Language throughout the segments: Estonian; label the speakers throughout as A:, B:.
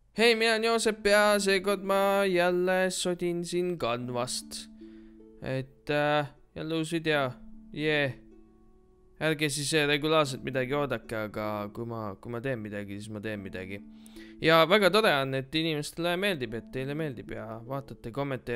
A: Hei, mina olen Joosep ja seekord ma jälle sodin siin kanvast. Jälle uus video. Ärge siis regulaarselt midagi oodake, aga kui ma teen midagi, siis ma teen midagi. Ja väga tore on, et inimestele meeldib, et teile meeldib ja vaatate,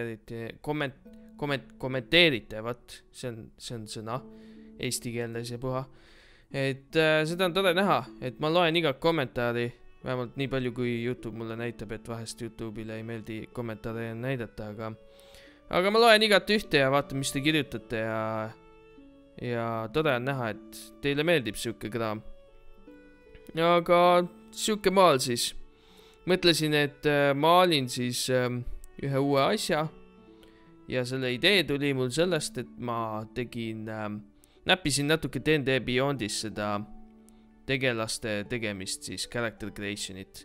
A: kommenteerite, vat, see on sõna eesti keeles ja puha. Seda on tore näha, et ma loen igat kommentaari. Vähemalt nii palju, kui YouTube mulle näitab, et vahest YouTube'ile ei meeldi kommentaare näidata, aga ma loen igat ühte ja vaatan, mis te kirjutate ja tore on näha, et teile meeldib siuke kraam. Aga siuke maal siis. Mõtlesin, et maalin siis ühe uue asja ja selle idee tuli mul sellest, et ma näppisin natuke D&D Beyondis seda tegelaste tegemist siis, character creation'it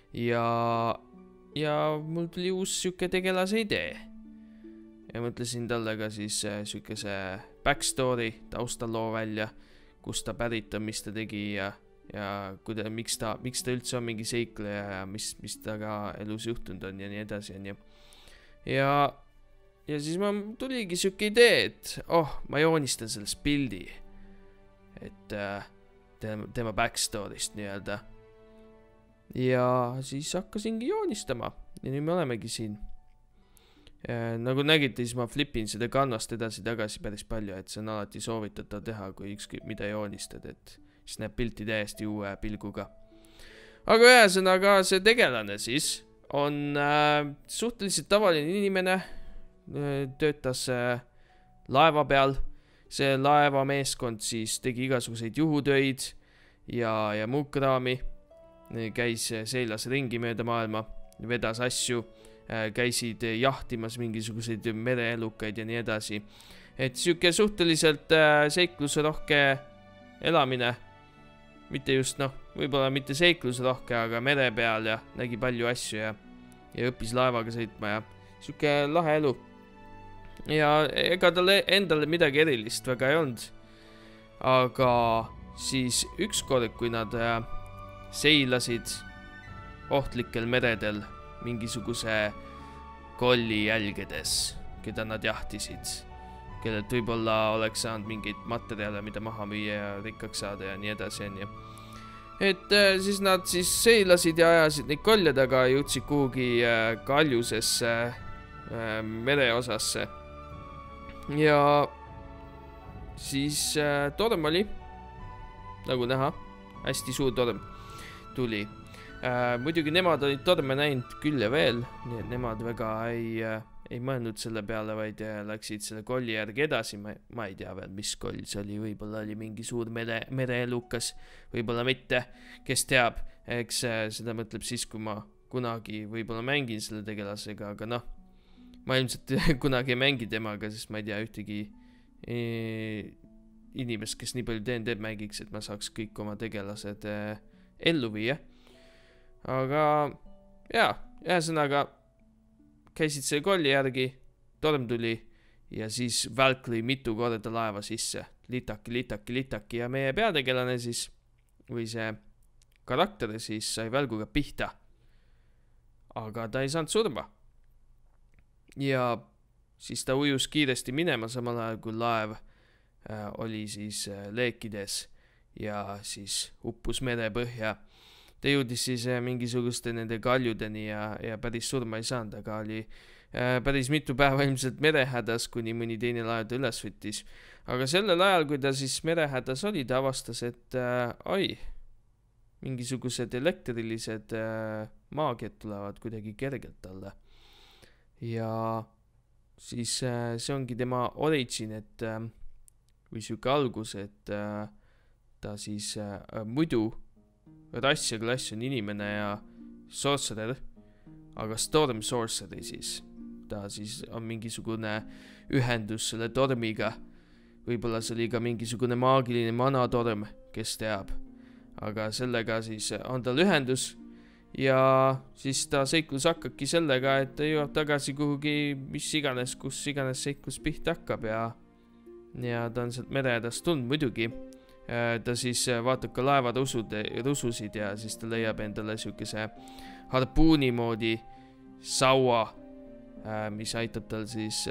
A: ja mul tuli uus siuke tegelase idee ja mõtlesin talle ka siis siukese backstory, taustaloo välja, kust ta pärit on, mis ta tegi ja miks ta üldse on mingi seikleja ja mis taga elus juhtunud on ja nii edasi on ju. Ja siis tuligi siuke idee, et ma joonistan sellest pildi, et tema backstory'st nii-öelda. Ja siis hakkasingi joonistama ja nüüd me olemegi siin. Nagu nägite, siis ma flipin seda kanvast edasi-tagasi päris palju, et see on alati soovitatav teha, kui ükskõik mida joonistad, et siis näeb pilti täiesti uue pilguga. Aga ühesõnaga see tegelane siis on suhteliselt tavaline inimene, töötas laeva peal. See laeva meeskond siis tegi igasuguseid juhutöid ja muud kraami, käis seilas ringi mööda maailma, vedas asju, käisid jahtimas mingisuguseid mereelukaid ja nii edasi. Et siuke suhteliselt seiklusrohke elamine, mitte just võib-olla mitte seiklusrohke, aga mere peal ja nägi palju asju ja õppis laevaga sõitma ja siuke lahe elu. Ja ega talle endale midagi erilist väga ei olnud. Aga siis ükskord, kui nad seilasid ohtlikel meredel mingisuguse kolli jälgedes, keda nad jahtisid, kellelt võib-olla oleks saanud mingeid materjale, mida maha müüa ja rikkaks saada ja nii edasi on ju. Et siis nad siis seilasid ja ajasid neid kolje taga, jõudsid kuhugi kaljusesse mereosasse. Ja siis torm oli, nagu näha, hästi suur torm tuli. Muidugi nemad olid torme näinud küll ja veel, nii et nemad väga ei mõelnud selle peale, vaid läksid selle kolli järgi edasi. Ma ei tea veel, mis koll see oli, võib-olla oli mingi suur mereelukas, võib-olla mitte, kes teab. Eks seda mõtleb siis, kui ma kunagi võib-olla mängin selle tegelasega, aga ma ilmselt kunagi ei mängi temaga, sest ma ei tea ühtegi inimest, kes nii palju D&D mängiks, et ma saaks kõik oma tegelased ellu viia. Aga ühesõnaga käisid selle kolli järgi, torm tuli ja siis välkli mitu korda laeva sisse. Litaki ja meie peategelane siis, või see karakter siis sai välguga pihta. Aga ta ei saanud surma. Ja siis ta ujus kiiresti minema, samal ajal kui laev oli siis leekides ja siis uppus merepõhja. Ta jõudis siis mingisuguste nende kaljudeni ja päris surma ei saanud, aga oli päris mitu päeva ilmselt merehädas, kuni mõni teine laev ta üles võttis. Aga sellel ajal, kui ta siis merehädas oli, ta avastas, et mingisugused elektrilised maagiad tulevad kuidagi kergelt talle. Ja siis see ongi tema origin, või siuke algus, et ta siis muidu rass ja klass on inimene ja sorcerer, aga storm sorcerer siis. Ta siis on mingisugune ühendus selle tormiga. Võib-olla see oli ka mingisugune maagiline manatorm, kes teab. Aga sellega siis on tal ühendus. Ja siis ta seiklus hakkabki sellega, et ta jõuab tagasi kuhugi mis iganes, kus iganes seiklus pihta hakkab ja ta on sealt merehädast tulnud muidugi. ta siis vaatab ka laevarususid ja siis ta leiab endale siukese harpuuni moodi saua, mis aitab tal siis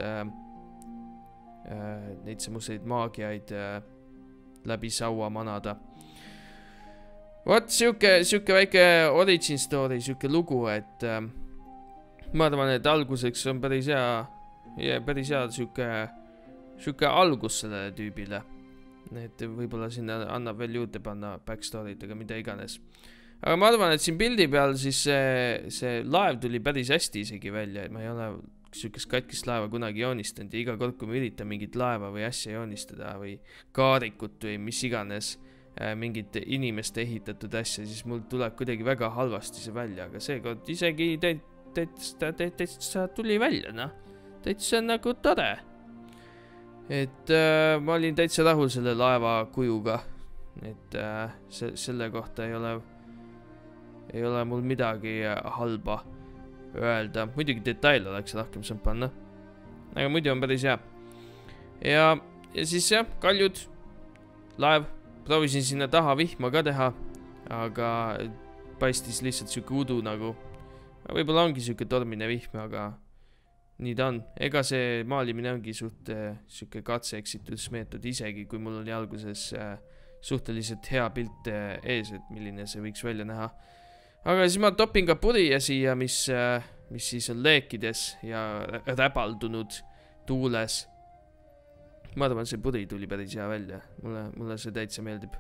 A: neid semmoseid maagiaid läbi saua manada. Vot siuke väike origin story, siuke lugu, et ma arvan, et alguseks on päris hea siuke algus sellele tüübile. Et võib-olla sinna annab veel juurde panna backstory'd, aga mida iganes. Aga ma arvan, et siin pildi peal siis see laev tuli päris hästi isegi välja, et ma ei ole siukest katkist laeva kunagi joonistanud ja iga kord, kui ma üritan mingit laeva või asja joonistada või kaarikut või mis iganes mingit inimeste ehitatud asja, siis mul tuleb kuidagi väga halvasti see välja, aga seekord isegi täitsa tuli välja, noh. Täitsa nagu tore. Et ma olin täitsa rahul selle laeva kujuga, et selle kohta ei ole mul midagi halba öelda. Muidugi detail oleks rohkem saanud panna, aga muidu on päris hea. Ja siis jah, kaljud, laev, proovisin sinna taha vihma ka teha, aga paistis lihtsalt siuke udu nagu. Võib-olla ongi siuke tormine vihm, aga nii ta on. Ega see maalimine ongi siuke katse-eksitusmeetod, isegi kui mul oli alguses suhteliselt hea pilt ees, et milline see võiks välja näha. Aga siis ma topin ka purje siia, mis siis on leekides ja räbaldunud tuules. Ma arvan, see puri tuli päris hea välja. Mulle see täitsa meeldib.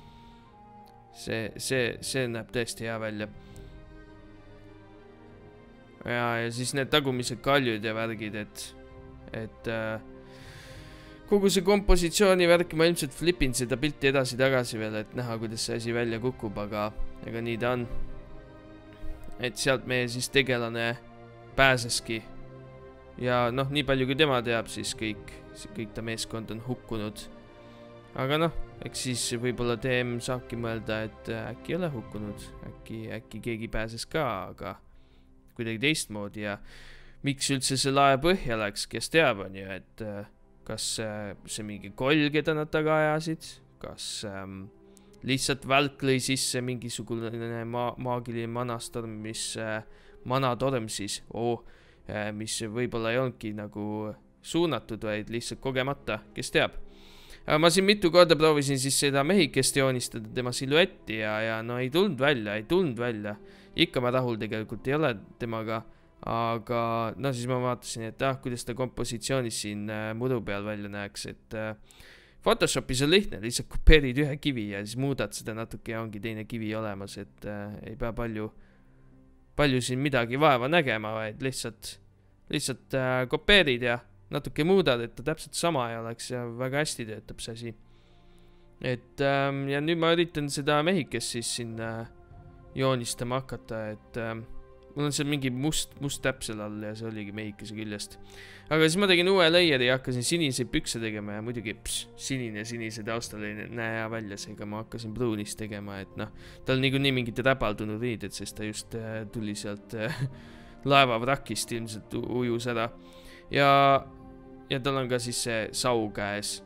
A: See näeb tõesti hea välja. Ja siis need tagumised kaljud ja värgid, et kogu see kompositsiooni värk, ma ilmselt flipin seda pilti edasi-tagasi veel, et näha, kuidas see asi välja kukub, aga nii ta on. Et sealt meie siis tegelane pääseski. Ja noh, nii palju kui tema teab, siis kõik ta meeskond on hukkunud. Aga noh, eks siis võib-olla DM saabki mõelda, et äkki ei ole hukkunud, äkki keegi pääses ka, aga kuidagi teistmoodi ja miks üldse see lae põhja läks, kes teab on ju, et kas see mingi koll, keda nad taga ajasid, kas lihtsalt välk lõi sisse mingisugune maagiline manastorm, manatorm siis, mis võib-olla ei olnudki nagu suunatud, vaid lihtsalt kogemata, kes teab. Ma siin mitu korda proovisin siis seda mehikest joonistada, tema siluetti ja no ei tulnud välja. Ikka ma rahul tegelikult ei ole temaga, aga no siis ma vaatasin, et kuidas ta kompositsioonis siin mudu peal välja näeks, et Photoshopis on lihtne, lihtsalt kopeerid ühe kivi ja siis muudad seda natuke ja ongi teine kivi olemas, et ei pea palju siin midagi vaeva nägema, vaid lihtsalt kopeerid ja natuke muudad, et ta täpselt sama ei oleks ja väga hästi töötab see asi. Et ja nüüd ma üritan seda mehikest siis siin joonistama hakata, et mul on seal mingi must täpp seal all ja see oligi mehikese küljest. Aga siis ma tegin uue layeri ja hakkasin siniseid pükse tegema ja muidugi sinise taustal ei näe hea välja, seega ma hakkasin pruunist tegema, et noh, tal niikuinii mingid räbaldunud riided, sest ta just tuli sealt laeva vrakist ilmselt ujus ära. Ja tal on ka siis see sau käes.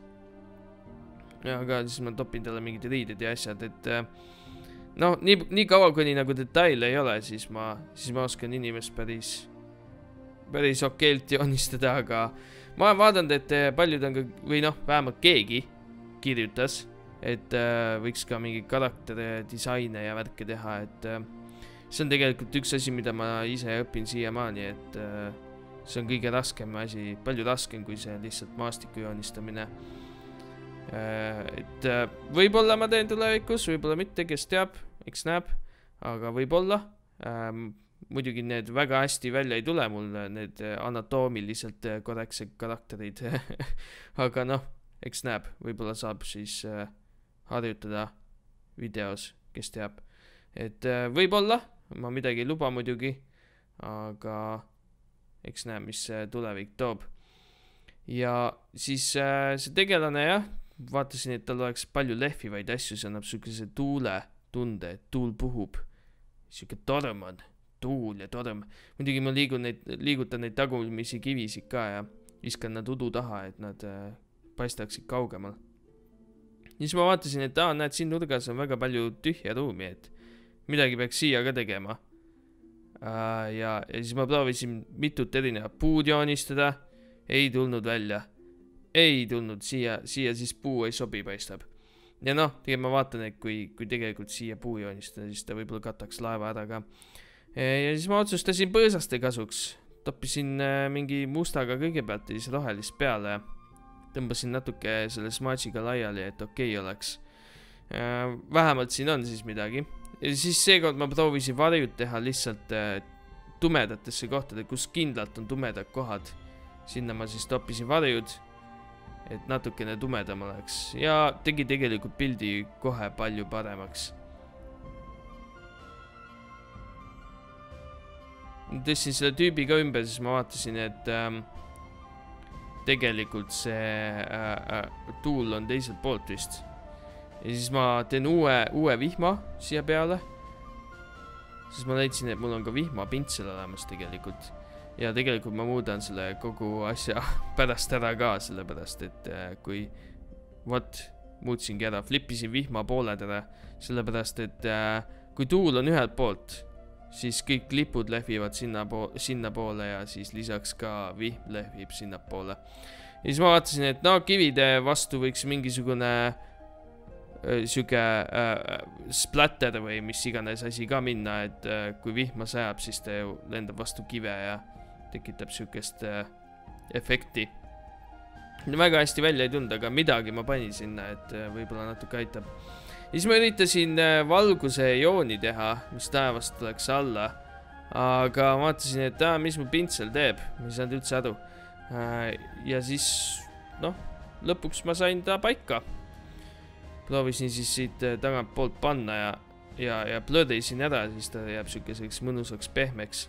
A: Aga siis ma topin talle mingid riided ja asjad, et no, nii kaua, kuni nagu detaile ei ole, siis ma oskan inimest päris okeilt joonistada, aga ma olen vaadanud, et paljud on ka, või noh, vähemalt keegi kirjutas, et võiks ka mingi karakter disaine ja värke teha, et see on tegelikult üks asi, mida ma ise õpin siiamaani, et see on kõige raskem asi, palju raskem kui see lihtsalt maastiku joonistamine. Et võib-olla ma teen tulevikus, võib-olla mitte, kes teab, eks näeb, aga võib-olla. Muidugi need väga hästi välja ei tule mul, need anatoomiliselt korrektsed karakterid. Aga noh, eks näeb, võib-olla saab siis harjutada videos, kes teab. Et võib-olla, ma midagi ei luba muidugi, aga eks näeb, mis tulevik toob. Ja siis see tegelane jah, vaatasin, et tal oleks palju lehvivaid asju, see annab sükese tuule tunde, et tuul puhub. Siuke torm on, tuul ja torm. Muidugi ma liigutan neid tagumisi kivisid ka ja viskan nad udu taha, et nad paistaksid kaugemal. siis ma vaatasin, et näed, siin nurgas on väga palju tühja ruumi, et midagi peaks siia ka tegema. Ja siis ma proovisin mitut erinevat puud joonistada, ei tulnud välja. Ei tulnud, siia siis puu ei sobi, paistab. Ja noh, tegelikult ma vaatan, et kui tegelikult siia puu joonistada, siis ta võib-olla kataks laeva ära ka. Ja siis ma otsustasin põõsaste kasuks. Toppisin mingi mustaga kõigepealt ja siis rohelist peale ja tõmbasin natuke selle smudge'iga laiali, et okei oleks. Vähemalt siin on siis midagi. Ja siis seekord ma proovisin varjud teha lihtsalt tumedatesse kohtade, kus kindlalt on tumedad kohad. Sinna ma siis toppisin varjud, et natukene tumedam oleks. Ja tegi tegelikult pildi kohe palju paremaks. Tõstsin selle tüübi ka ümber, siis ma vaatasin, et tegelikult see tuul on teiselt poolt vist. Ja siis ma teen uue vihma siia peale. Siis ma leidsin, et mul on ka vihmapintsel olemas tegelikult. Ja tegelikult ma muudan selle kogu asja pärast ära ka, sellepärast, et kui muutsingi ära, flippisin vihma pooled ära, sellepärast, et kui tuul on ühelt poolt, siis kõik lipud lehvivad sinna poole ja siis lisaks ka vihm lehvib sinna poole. Ja siis ma vaatasin, et no kivide vastu võiks mingisugune süge splatter või mis iganes asi ka minna, et kui vihma sajab, siis ta ju lendab vastu kive ja tekitab sükest efekti. Väga hästi välja ei tulnud, aga midagi ma panin sinna, et võib-olla natuke aitab. Ja siis ma üritasin valguse jooni teha, mis taevast tuleks alla, aga vaatasin, et mis mu pintsel teeb, ma ei saanud üldse aru. Ja siis, noh, lõpuks ma sain ta paika. Proovisin siis siit tagant poolt panna ja plöödeisin ära, siis ta jääb sükeseks mõnusaks pehmeks.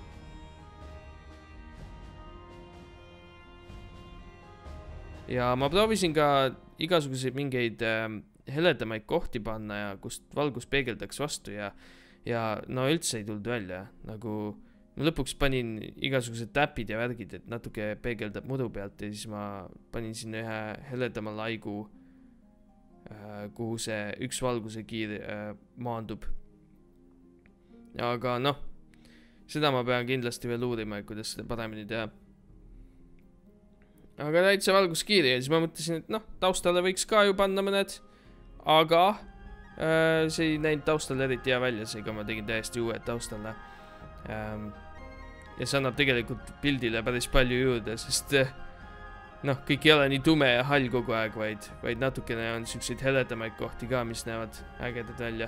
A: Ja ma proovisin ka igasuguseid mingeid heledamaid kohti panna ja kust valgus peegeldaks vastu ja no üldse ei tulnud välja. Nagu ma lõpuks panin igasugused täpid ja värgid, et natuke peegeldab mudu pealt ja siis ma panin sinna ühe heledama laigu, kuhu see üks valguse kiir maandub. Aga noh, seda ma pean kindlasti veel uurima, kuidas seda paremini teha. Aga täitsa valguskiiri ja siis ma mõtlesin, et noh, taustale võiks ka ju panna mõned. Aga see ei näinud taustal eriti hea välja, seega ma tegin täiesti uued taustale. Ja see annab tegelikult pildile päris palju juurde, sest noh, kõik ei ole nii tume ja hall kogu aeg, vaid natukene on selliseid heledamaid kohti ka, mis näevad ägedad välja.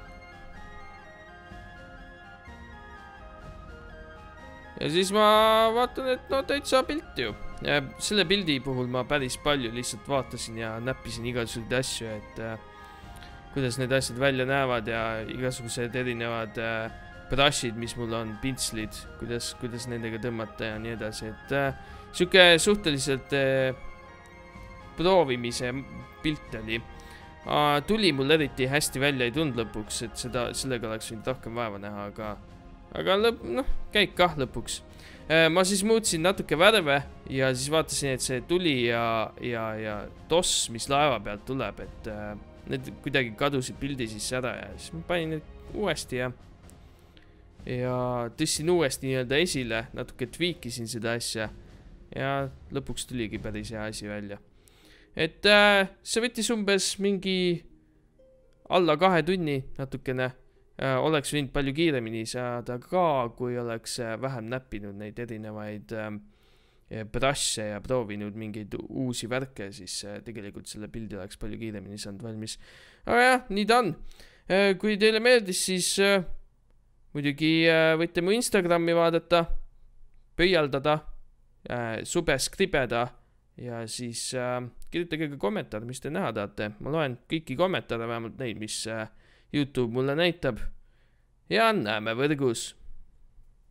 A: Ja siis ma vaatan, et no täitsa pilt ju. Ja selle pildi puhul ma päris palju lihtsalt vaatasin ja näppisin igasuguseid asju, et kuidas need asjad välja näevad ja igasugused erinevad brushid, mis mul on, pintslid, kuidas nendega tõmmata ja nii edasi, et siuke suhteliselt proovimise pilt oli. Tuli mul eriti hästi välja ei tulnud lõpuks, et sellega oleks võinud rohkem vaeva näha, aga noh, käib kah lõpuks. Ma siis muutsin natuke värve ja siis vaatasin, et see tuli ja toss, mis laeva pealt tuleb, et need kuidagi kadusid pildi sisse ära ja siis ma panin need uuesti ja tõstsin uuesti nii-öelda esile, natuke tweakisin seda asja ja lõpuks tuligi päris hea asi välja. Et see võttis umbes mingi alla 2 tunni natukene. Oleks võinud palju kiiremini saada ka, kui oleks vähem näppinud neid erinevaid brush'e ja proovinud mingeid uusi värke, siis tegelikult selle pildi oleks palju kiiremini saanud valmis. Aga jah, nii ta on. Kui teile meeldis, siis muidugi võite mu Instagrami vaadata, pöialdada, subescribeda ja siis kirjutage ka kommentaar, mis te näha tahate. Ma loen kõiki kommentaare, vähemalt neid, mis YouTube mulle näitab ja näeme võrgus.